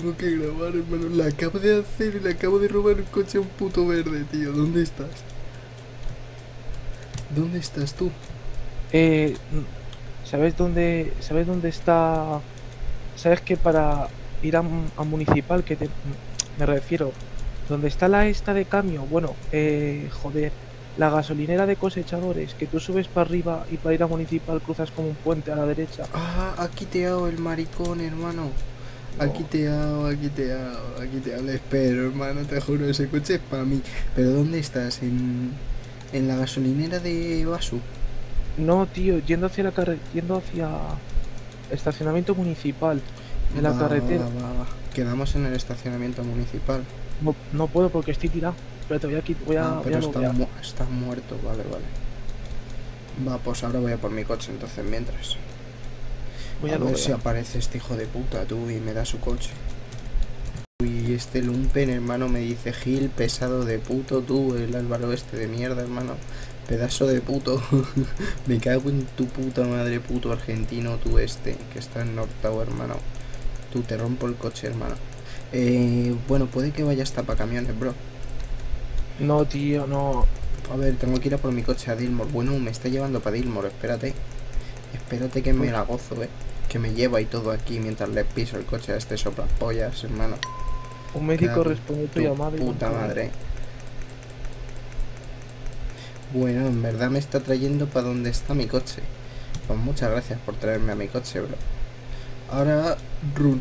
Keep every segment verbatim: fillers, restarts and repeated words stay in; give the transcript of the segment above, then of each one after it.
Tengo que grabar, hermano. La acabo de hacer y le acabo de robar un coche a un puto verde, tío. ¿Dónde estás? ¿Dónde estás tú? Eh, ¿sabes dónde, sabes dónde está? ¿Sabes que para ir a, a municipal, que te, me refiero, donde está la esta de cambio? Bueno, eh, joder, la gasolinera de cosechadores, que tú subes para arriba y para ir a municipal cruzas como un puente a la derecha. Ah, aquí te hago el maricón, hermano. Aquí te hago, aquí te hago, aquí te hago. Espero, hermano, te juro, ese coche es para mí. ¿Pero dónde estás? ¿En, en la gasolinera de Basu? No, tío, yendo hacia la carre yendo hacia estacionamiento municipal, en la Va, carretera. va, va, va. Quedamos en el estacionamiento municipal. No, no puedo porque estoy tirado. Pero te voy a quitar, voy a, Ah, voy pero a está, loguear. mu está muerto, vale, vale. Va, pues ahora voy a por mi coche entonces mientras. Voy A a ver loguear. si aparece este hijo de puta, tú, y me da su coche. Y este lumpen, hermano, me dice Gil, pesado de puto, tú, el Álvaro este de mierda, hermano. Pedazo de puto. Me cago en tu puta madre, puto argentino, tú este, que está en Nortau, hermano. Tú, te rompo el coche, hermano. Eh, bueno, puede que vaya hasta para camiones, bro. No, tío, no. A ver, tengo que ir a por mi coche a Dilmore. Bueno, me está llevando para Dilmore, espérate. Espérate que me la gozo, eh. Que me lleva y todo aquí mientras le piso el coche a este soplapollas, hermano. Un médico respondió tu Tu llamada y puta nunca- madre. Bueno, en verdad me está trayendo para donde está mi coche. Pues muchas gracias por traerme a mi coche, bro. Ahora, run.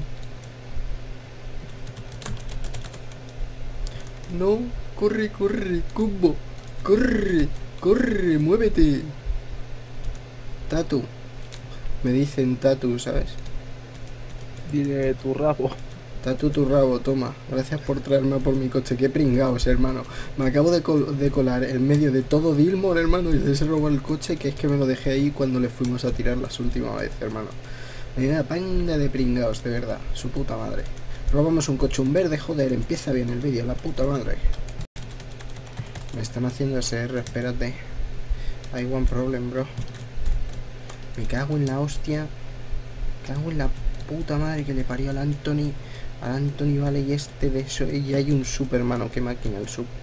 No, corre, corre, Kumbo. Corre, corre, muévete. Tatu. Me dicen Tatu, ¿sabes? Dile tu rabo. Tatu tu rabo, toma. Gracias por traerme por mi coche. Qué pringaos, hermano. Me acabo de, col de colar en medio de todo Dilmore, hermano, y les he robado el coche, que es que me lo dejé ahí cuando le fuimos a tirar las últimas veces, hermano. Mira, panga de pringaos, de verdad. Su puta madre. Robamos un coche, un verde, joder. Empieza bien el vídeo, la puta madre. Me están haciendo S R, espérate. Hay one problem, bro. Me cago en la hostia. Me cago en la puta madre que le parió al Anthony. Al Anthony, vale, y este de eso. Y hay un sub, hermano. Qué máquina el sub.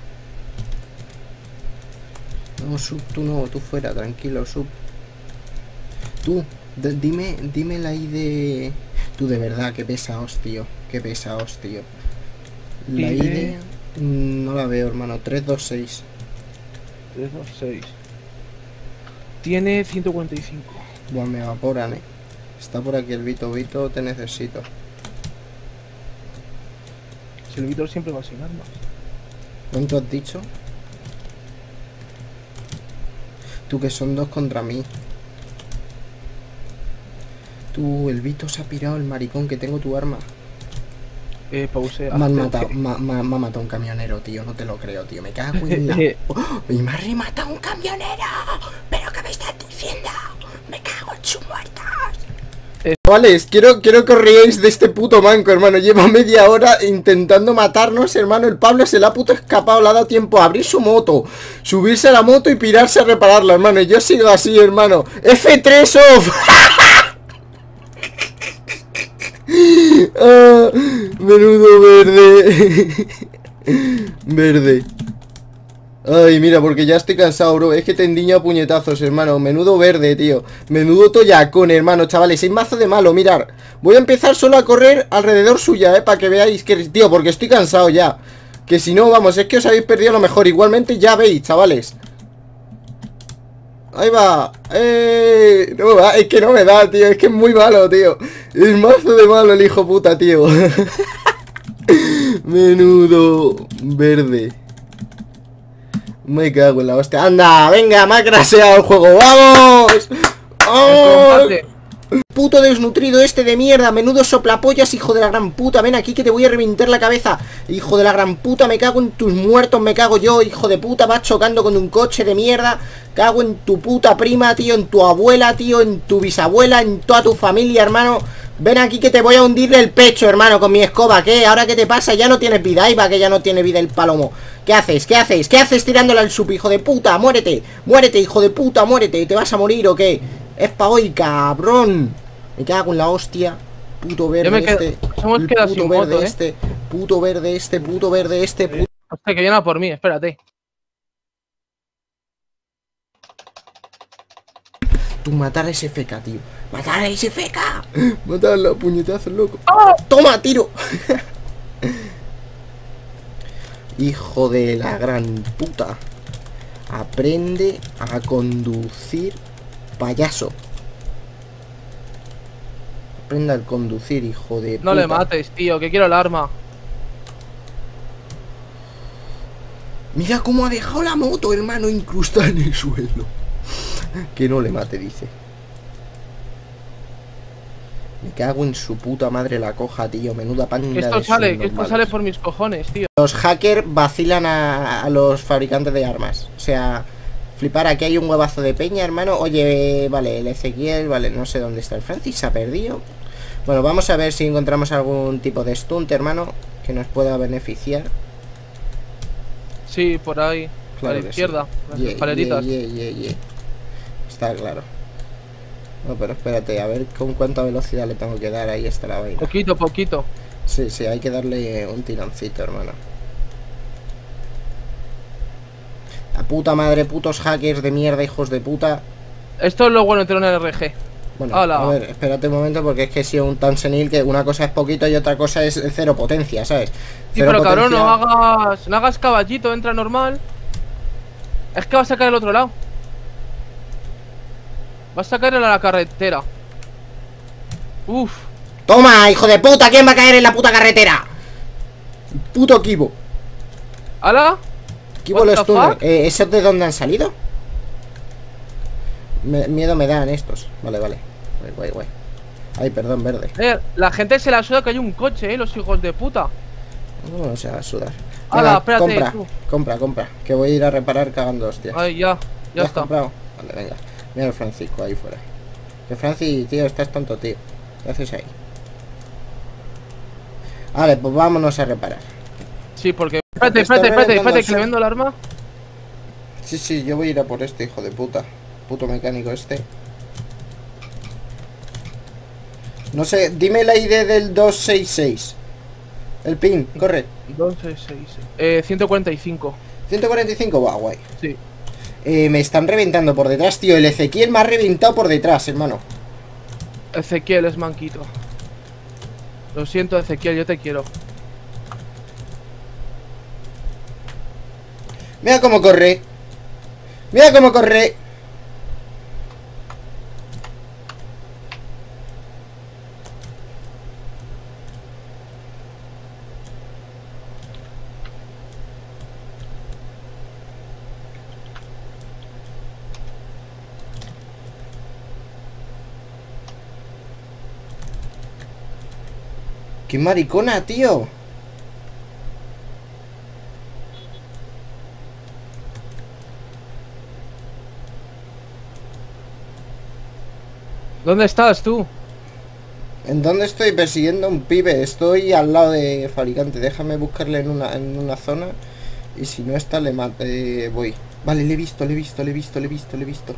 No, sub, tú no, tú fuera, tranquilo, sub. Tú, dime, dime la I D. Tú, de verdad, qué pesaos, tío. Qué pesaos, tío. La I D no la veo, hermano. tres dos seis. tres dos seis. Tiene ciento cuarenta y cinco. Buah, me evaporan, eh. Está por aquí el Vito. Vito, te necesito. Si el Víctor siempre va sin armas. ¿Cuánto has dicho? Tú, que son dos contra mí. Tú, el Vito se ha pirado, el maricón, que tengo tu arma. Eh, pause. Me han matado, me ha matado un camionero, tío. No te lo creo, tío. Me cago en la... ¡Oh! ¡Y me ha rematado un camionero! ¿Pero qué me estás diciendo? Me cago en sus muertos. Eh, Chavales, quiero, quiero que os riáis de este puto manco, hermano. Lleva media hora intentando matarnos, hermano. El Pablo se le ha puto escapado. Le ha dado tiempo a abrir su moto, subirse a la moto y pirarse a repararla, hermano. Y yo sigo así, hermano. F tres off. Ah, menudo verde. Verde. Ay, mira, porque ya estoy cansado, bro. Es que te endiño a puñetazos, hermano. Menudo verde, tío. Menudo toyacón, hermano, chavales. Es mazo de malo, mirar. Voy a empezar solo a correr alrededor suya, eh, para que veáis que... Tío, porque estoy cansado ya. Que si no, vamos, es que os habéis perdido lo mejor. Igualmente ya veis, chavales. Ahí va. ¡Eh! No me va, es que no me da, tío. Es que es muy malo, tío. Es mazo de malo el hijo puta, tío. Menudo verde. Me cago en la hostia. ¡Anda! ¡Venga! ¡Me ha craseado el juego! ¡Vamos! ¡Vamos! Puto desnutrido este de mierda. Menudo soplapollas, hijo de la gran puta. Ven aquí que te voy a reventar la cabeza. Hijo de la gran puta, me cago en tus muertos. Me cago yo, hijo de puta. Vas chocando con un coche de mierda. Cago en tu puta prima, tío. En tu abuela, tío. En tu bisabuela. En toda tu familia, hermano. Ven aquí que te voy a hundirle el pecho, hermano, con mi escoba. ¿Qué? ¿Ahora qué te pasa? Ya no tienes vida. Ahí va que ya no tiene vida el palomo. ¿Qué haces? ¿Qué haces? ¿Qué haces tirándole al sup, hijo de puta? ¡Muérete! ¡Muérete, hijo de puta! ¡Muérete! ¿Te vas a morir o qué? Es pa' hoy, cabrón. Me cago en la hostia. Puto verde me quedo... este. Hemos El quedado puto sin verde moto, ¿eh? este. Puto verde este. Puto verde este. Puto... Hostia, que viene a por mí, espérate. Tú matar a ese F K, tío. Matar a ese F K. Matarlo, puñetazo, loco. ¡Oh! Toma, tiro. Hijo de la gran puta. Aprende a conducir, payaso. Aprenda a conducir, hijo de No puta. le mates, tío, que quiero el arma. Mira cómo ha dejado la moto, hermano, incrustada en el suelo. Que no le mate, dice. Me cago en su puta madre la coja, tío. Menuda panda Que esto de sale, que esto subnormales. sale por mis cojones, tío. Los hackers vacilan a, a los fabricantes de armas. O sea, flipar, aquí hay un huevazo de peña, hermano. Oye, vale, el Ezequiel, vale, no sé dónde está el Francis, se ha perdido. Bueno, vamos a ver si encontramos algún tipo de stunt, hermano, que nos pueda beneficiar. Sí, por ahí. Claro a la que izquierda, sí. las Yeah, escaleritas. yeah, yeah, yeah, yeah. Está claro. No, pero espérate, a ver con cuánta velocidad le tengo que dar. Ahí está la vaina. Poquito, poquito. Sí, sí, hay que darle un tironcito, hermano. La puta madre, putos hackers de mierda, hijos de puta. Esto es lo bueno de tener un R G. Bueno, ¡Hala! a ver, espérate un momento, porque es que he sido un tan senil que una cosa es poquito y otra cosa es cero potencia, ¿sabes? Sí, Cero pero cabrón, potencia- no hagas, no hagas caballito, entra normal. Es que vas a caer al otro lado. Vas a caer en la carretera. Uf. ¡Toma, hijo de puta! ¿Quién va a caer en la puta carretera? Puto Kibo. ¿Hala? Kibo What los the túneles. fuck? Eh, ¿Esos de dónde han salido? Me- miedo me dan estos. Vale, vale. Guay, guay, guay. Ay, perdón, verde. Eh, la gente se la suda que hay un coche, eh, los hijos de puta. No, no se va a sudar. Hala, Venga, espérate, compra, tú. compra, compra. Que voy a ir a reparar cagando hostias. Ay, ya, ya has está. comprado? Vale, venga. Mira el Francisco ahí fuera. Que Francis, tío, estás tonto, tío. ¿Qué haces ahí? Vale, pues vámonos a reparar. Sí, porque. Espérate, Está espérate, espérate, reventando espérate, el que le sol. vendo el arma. Sí, sí, yo voy a ir a por este hijo de puta. Puto mecánico este. No sé, dime la I D del doscientos sesenta y seis. El pin, corre. dos, seis, seis. Eh, ciento cuarenta y cinco. ciento cuarenta y cinco, va, guay. Sí. Eh, me están reventando por detrás, tío. El Ezequiel me ha reventado por detrás, hermano. Ezequiel es manquito. Lo siento, Ezequiel, yo te quiero. Mira cómo corre. Mira cómo corre. ¡Qué maricona, tío! ¿Dónde estás tú? ¿En dónde estoy? Persiguiendo a un pibe. Estoy al lado de fabricante. Déjame buscarle en una, en una zona. Y si no está, le mato. Eh, voy. Vale, le he visto, le he visto, le he visto, le he visto, le he visto.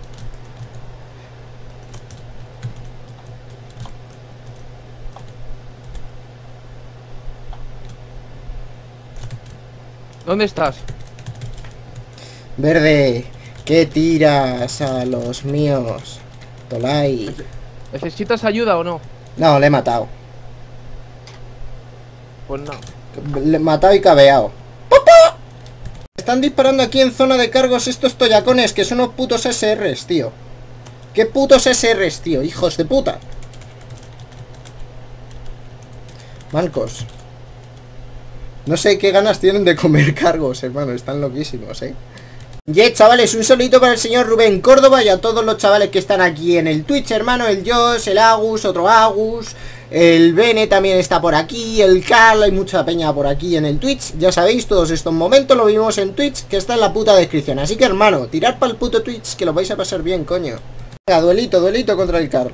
¿Dónde estás? Verde, ¿qué tiras a los míos? Tolai. ¿Necesitas ayuda o no? No, le he matado. Pues no. Le he matado y cabeado. ¡Papá! Están disparando aquí en zona de cargos estos toyacones, que son unos putos S Rs, tío. ¿Qué putos S Rs, tío? Hijos de puta. Mancos. No sé qué ganas tienen de comer cargos, hermano. Están loquísimos, eh. Yeah, chavales, un saludito para el señor Rubén Córdoba y a todos los chavales que están aquí en el Twitch, hermano. El Josh, el Agus, otro Agus, el Bene también está por aquí, el Carl, hay mucha peña por aquí en el Twitch. Ya sabéis, todos estos momentos lo vimos en Twitch, que está en la puta descripción. Así que, hermano, tirad para el puto Twitch, que lo vais a pasar bien, coño. Venga, duelito, duelito contra el Carl.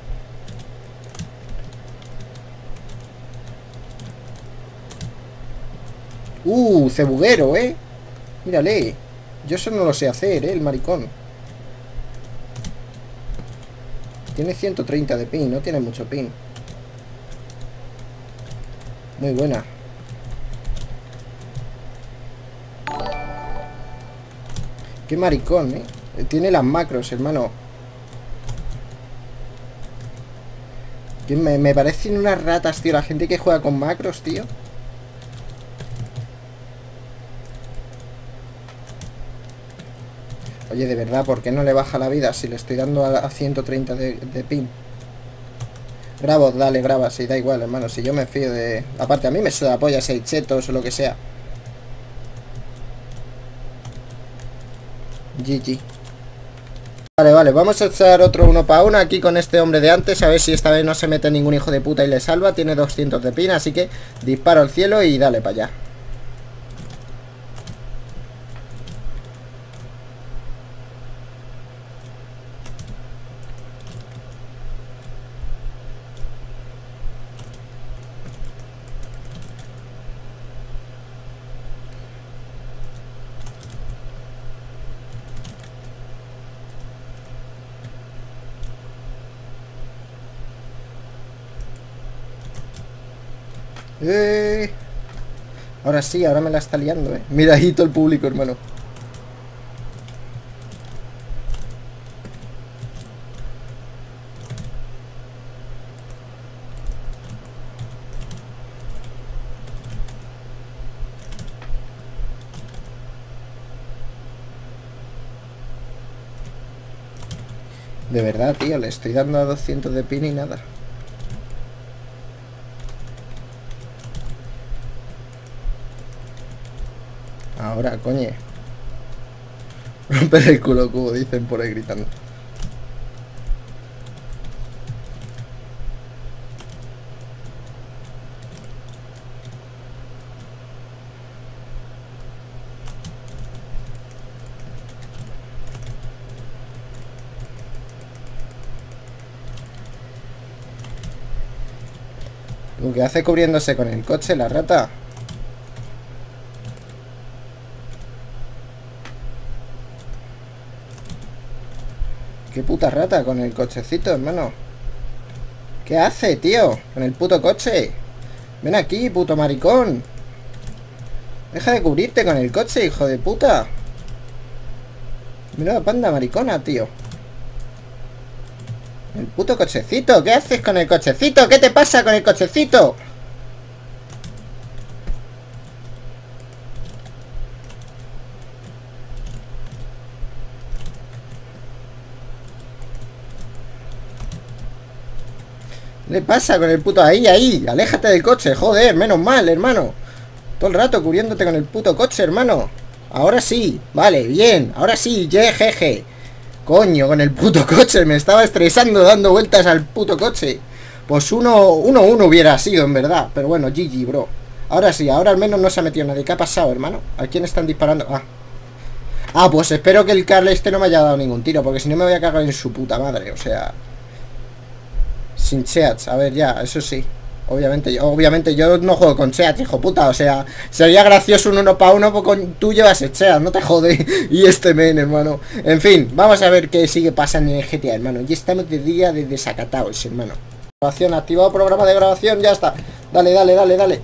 Uh, cebuguero, eh. Mírale. Yo eso no lo sé hacer, eh, el maricón. Tiene ciento treinta de pin, no tiene mucho pin. Muy buena. Qué maricón, eh. Tiene las macros, hermano. Me, me parecen unas ratas, tío. La gente que juega con macros, tío. Oye, de verdad, ¿por qué no le baja la vida si le estoy dando a, a ciento treinta de, de ping? Grabo, dale, graba, sí, da igual, hermano. Si yo me fío de... Aparte, a mí me suda la polla si hay chetos o lo que sea. G G. Vale, vale, vamos a echar otro uno para uno aquí con este hombre de antes. A ver si esta vez no se mete ningún hijo de puta y le salva. Tiene doscientos de pin, así que disparo al cielo y dale para allá. Eh. Ahora sí, ahora me la está liando, eh. Mira ahí todo el público, hermano. De verdad, tío, le estoy dando a doscientos de pin y nada. Ahora, coño. Romper el culo cubo, dicen por ahí gritando. Lo que hace cubriéndose con el coche, la rata. Qué puta rata con el cochecito, hermano. ¿Qué hace, tío? Con el puto coche. Ven aquí, puto maricón. Deja de cubrirte con el coche, hijo de puta. Mira la panda maricona, tío. El puto cochecito. ¿Qué haces con el cochecito? ¿Qué te pasa con el cochecito? ¿Qué le pasa con el puto ahí, ahí? Aléjate del coche, joder, menos mal, hermano. Todo el rato cubriéndote con el puto coche, hermano. Ahora sí, vale, bien. Ahora sí, jejeje. Coño, con el puto coche. Me estaba estresando dando vueltas al puto coche. Pues uno, uno, uno hubiera sido, en verdad. Pero bueno, G G, bro. Ahora sí, ahora al menos no se ha metido nadie. ¿Qué ha pasado, hermano? ¿A quién están disparando? Ah. Ah, pues espero que el Carl este no me haya dado ningún tiro, porque si no me voy a cagar en su puta madre, o sea... Sin cheats, a ver, ya, eso sí. Obviamente, yo, obviamente yo no juego con cheats, hijo puta. O sea, sería gracioso un uno para uno, pues con, tú llevas el cheat, no te jode. Y este men, hermano. En fin, vamos a ver qué sigue pasando en el G T A, hermano. Y estamos de día de desacatados, hermano. Grabación, activado programa de grabación, ya está. Dale, dale, dale, dale.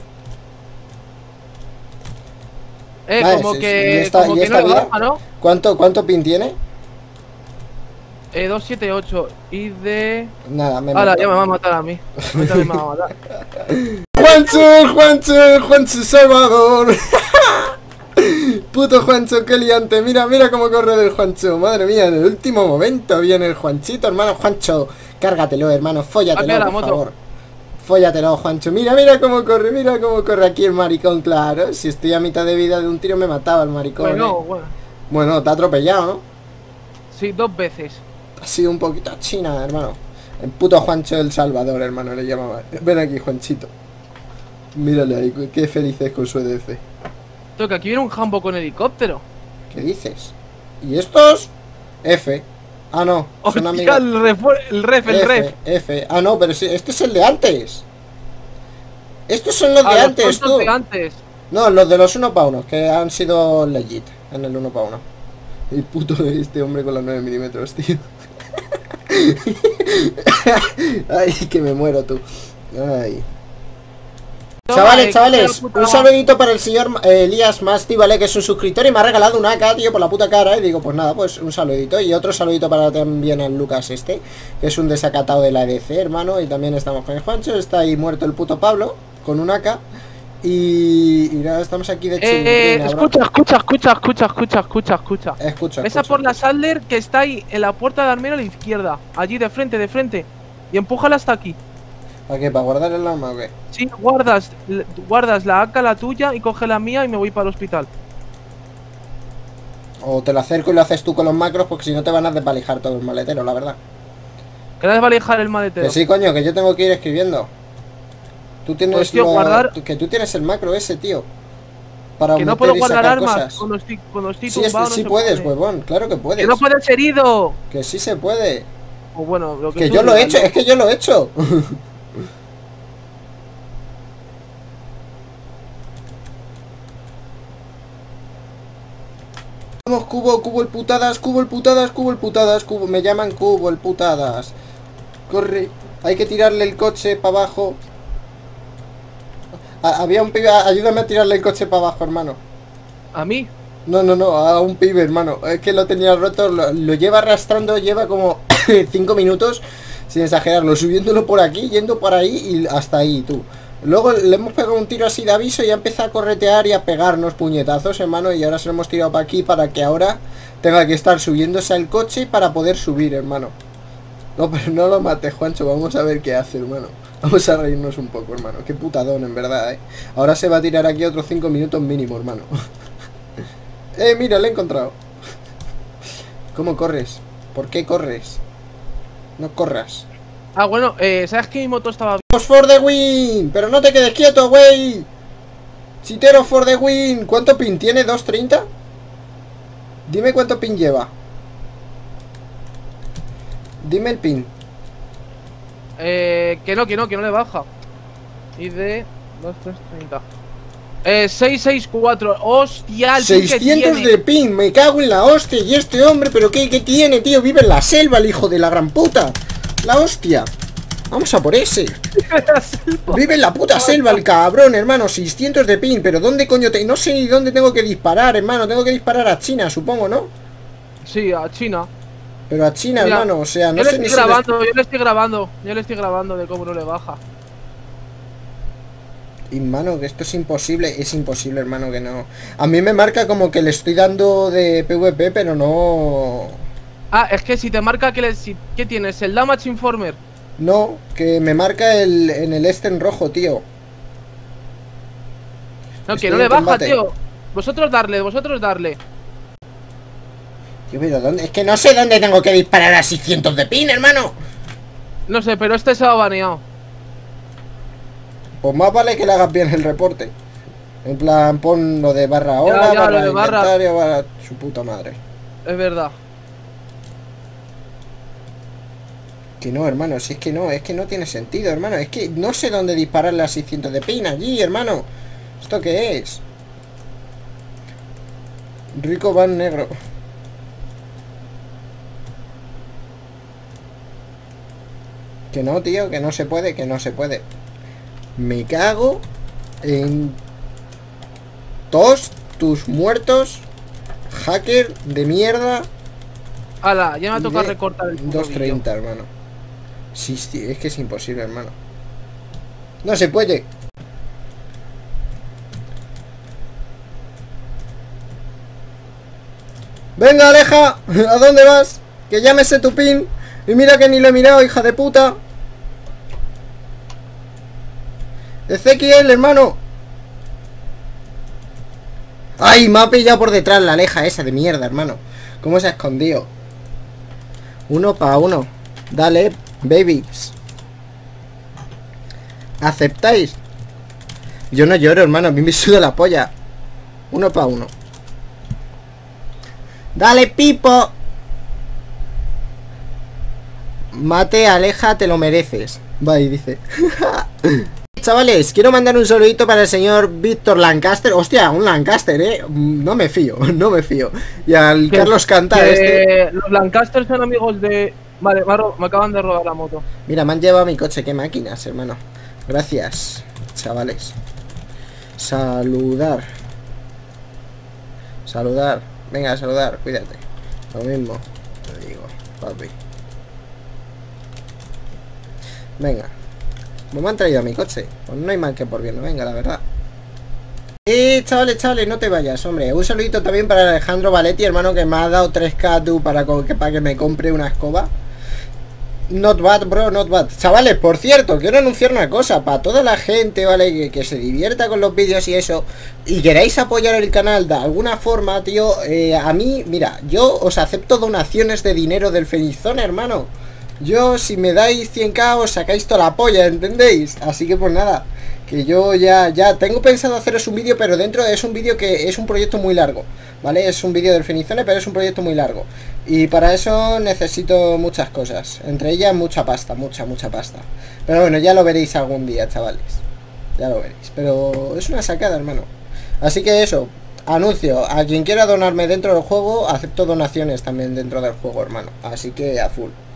Eh, vale, como que, está, como que no le baja, ¿no? ¿Cuánto, cuánto pin tiene? Eh, doscientos setenta y ocho y de... Nada, me Ahora ya me va a matar a mí. Me va a matar. Juancho, Juancho, Juancho Salvador. Puto Juancho, qué liante. Mira, mira cómo corre del Juancho. Madre mía, en el último momento viene el Juanchito, hermano. Juancho, cárgatelo, hermano, fóllatelo, por moto. favor. Fóllatelo, Juancho. Mira, mira cómo corre, mira cómo corre aquí el maricón, claro. Si estoy a mitad de vida de un tiro me mataba el maricón. Bueno, eh. bueno. Bueno, te ha atropellado, ¿no? Sí, dos veces. Ha sido un poquito china, hermano. El puto Juancho del Salvador, hermano, le llamaba. Ven aquí, Juanchito. Mírale ahí, qué feliz es con su E D C. Toca, aquí viene un jambo con helicóptero. ¿Qué dices? ¿Y estos? F. Ah, no. Son amigos. El ref, el ref, el F, ref. F. Ah, no, pero si, este es el de antes. Estos son los ah, de los antes, tú. De antes. No, los de los uno para uno, que han sido legit en el uno para uno. El puto de este hombre con los nueve milímetros, tío. Ay, que me muero, tú. Ay. Chavales, chavales, un saludito para el señor eh, Elías Masti, ¿vale? Que es un suscriptor y me ha regalado una A K, tío, por la puta cara. Y digo, pues nada, pues un saludito. Y otro saludito para también al Lucas este, que es un desacatado de la E D C, hermano. Y también estamos con el Juancho, está ahí muerto el puto Pablo, con un A K. Y, y nada, estamos aquí de chingüín. Eh, escucha, escucha, escucha, escucha, escucha, escucha, escucha. Escucha, Esa escucha. por la Sadler que está ahí en la puerta de armero a la izquierda. Allí de frente, de frente. Y empújala hasta aquí. ¿Para qué? ¿Para guardar el arma o qué? Sí, guardas, guardas la A K, la tuya, y coge la mía y me voy para el hospital. O te lo acerco y lo haces tú con los macros, porque si no te van a desvalijar todo el maletero, la verdad. Que no desvalijar el maletero. Que sí, coño, que yo tengo que ir escribiendo. Tú tienes Pues, tío, lo- guardar- que tú tienes el macro ese, tío. Para Que no meter puedo y guardar sacar armas cosas. cuando estoy, cuando estoy Sí, es- tumbado. no sí se puedes, puede. huevón, claro que puedes. ¡Que no puedes herido! Que sí se puede. O bueno, lo que, Que tú yo lo he digas, hecho, ¿no? es que yo lo he hecho. Vamos, cubo, cubo el putadas, cubo el putadas, cubo el putadas, cubo. Me llaman cubo el putadas. Corre, hay que tirarle el coche para abajo. Ah, había un pibe, ayúdame a tirarle el coche para abajo, hermano. ¿A mí? No, no, no, a un pibe, hermano. Es que lo tenía roto, lo, lo lleva arrastrando, lleva como cinco minutos, sin exagerarlo, subiéndolo por aquí, yendo por ahí y hasta ahí, tú. Luego le hemos pegado un tiro así de aviso y ya empieza a corretear y a pegarnos puñetazos, hermano. Y ahora se lo hemos tirado para aquí para que ahora tenga que estar subiéndose al coche para poder subir, hermano. No, pero no lo mates, Juancho, vamos a ver qué hace, hermano. Vamos a reírnos un poco, hermano. Qué putadón, en verdad, eh. Ahora se va a tirar aquí otros cinco minutos mínimo, hermano. Eh, mira, le he encontrado. ¿Cómo corres? ¿Por qué corres? No corras. Ah, bueno, eh, ¿sabes que mi moto estaba... ¡Vamos for the win! ¡Pero no te quedes quieto, güey! ¡Chitero for the win! ¿Cuánto pin tiene? ¿dos treinta? Dime cuánto pin lleva. Dime el pin. Eh, que no, que no, que no le baja. Y de... dos trescientos treinta. Eh, seiscientos sesenta y cuatro. ¡Hostia! el pin que seiscientos tiene. de pin, me cago en la hostia. Y este hombre, ¿pero qué, qué tiene, tío? Vive en la selva, el hijo de la gran puta. La hostia. Vamos a por ese. Vive en la puta selva el cabrón, hermano. seiscientos de pin, pero ¿dónde coño te...? No sé ni dónde tengo que disparar, hermano. Tengo que disparar a China, supongo, ¿no? Sí, a China. Pero a China, Mira, hermano, o sea, no yo le sé ni estoy si... grabando, yo le estoy grabando. Yo le estoy grabando de cómo no le baja. Y, mano, que esto es imposible. Es imposible, hermano, que no... A mí me marca como que le estoy dando de PvP, pero no... Ah, es que si te marca que le... Si, ¿qué tienes? ¿El Damage Informer? No, que me marca el, en el este en rojo, tío. No, Estoy que no le en baja, combate. tío. Vosotros darle, vosotros darle. Tío, pero ¿dónde? Es que no sé dónde tengo que disparar a seiscientos de pin, hermano. No sé, pero este se ha baneado. Pues más vale que le hagas bien el reporte. En plan, pon lo de barra hora, ya, barra lo de barra. inventario, barra su puta madre. Es verdad. Que no, hermano, si es que no, es que no tiene sentido, hermano. Es que no sé dónde dispararle a seiscientos de pin allí, hermano. ¿Esto qué es? Rico van negro. Que no, tío, que no se puede, que no se puede. Me cago en todos tus muertos, hacker de mierda. Hala, ya me ha tocado de recortar el puto doscientos treinta, hermano. Sí, sí, es que es imposible, hermano. No se puede. Venga, Aleja, ¿a dónde vas? Que llámese tu pin. Y mira que ni lo he mirado, hija de puta. Ezequiel, hermano. Ay, me ha pillado por detrás la Aleja esa de mierda, hermano. ¿Cómo se ha escondido? Uno para uno. Dale, babies. ¿Aceptáis? Yo no lloro, hermano. A mí me suda la polla. Uno para uno. Dale, Pipo. Mate, Aleja, te lo mereces. Va y dice. Chavales, quiero mandar un saludito para el señor Víctor Lancaster. Hostia, un Lancaster, eh. No me fío, no me fío. Y al Que- Carlos Canta que este. Los Lancaster son amigos de... Vale, me, ha ro- me acaban de robar la moto. Mira, me han llevado mi coche, qué máquinas, hermano. Gracias, chavales. Saludar. Saludar. Venga, saludar, cuídate. Lo mismo, te digo, papi. Venga. ¿Cómo me han traído a mi coche? Pues no hay mal que por bien, no venga, la verdad. Eh, chavales, chavales, no te vayas, hombre. Un saludito también para Alejandro Valetti, hermano, que me ha dado tres K tú para que, para que me compre una escoba. Not bad, bro, not bad. Chavales, por cierto, quiero anunciar una cosa. Para toda la gente, ¿vale? Que, que se divierta con los vídeos y eso, y queráis apoyar el canal de alguna forma, tío, eh, a mí, mira, yo os acepto donaciones de dinero del Fenizón, hermano. Yo, si me dais cien K, os sacáis toda la polla, ¿entendéis? Así que pues nada, que yo ya, ya tengo pensado haceros un vídeo, pero dentro es un vídeo que es un proyecto muy largo, ¿vale? Es un vídeo del Fenizone, pero es un proyecto muy largo. Y para eso necesito muchas cosas, entre ellas mucha pasta, mucha, mucha pasta. Pero bueno, ya lo veréis algún día, chavales. Ya lo veréis, pero es una sacada, hermano. Así que eso, anuncio, a quien quiera donarme dentro del juego, acepto donaciones también dentro del juego, hermano. Así que a full.